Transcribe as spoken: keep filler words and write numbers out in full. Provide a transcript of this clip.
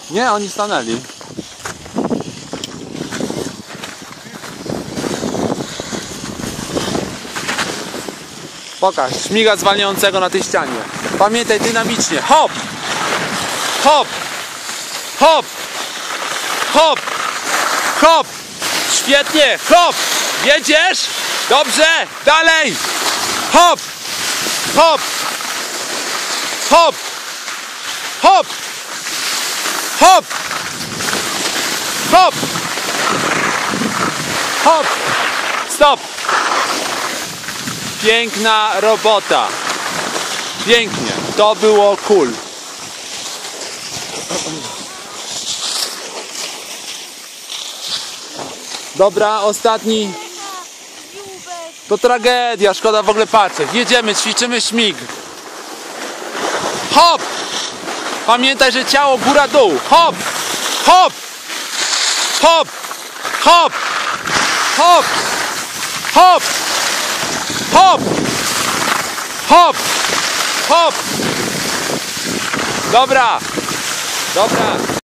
Nie, oni stanęli. Pokaż, śmiga zwalniającego na tej ścianie. Pamiętaj, dynamicznie. Hop! Hop! Hop! Hop! Hop! Świetnie! Hop! Jedziesz? Dobrze! Dalej! Hop! Hop! Hop! Hop! Hop! Hop! Hop! Stop! Piękna robota. Pięknie. To było cool. Dobra, ostatni. To tragedia, szkoda w ogóle patrzeć. Jedziemy, ćwiczymy śmig. Hop! Pamiętaj, że ciało góra-dół. Hop! Hop! Hop! Hop! Hop! Hop! Hop! Hop! Hop! Dobra! Dobra!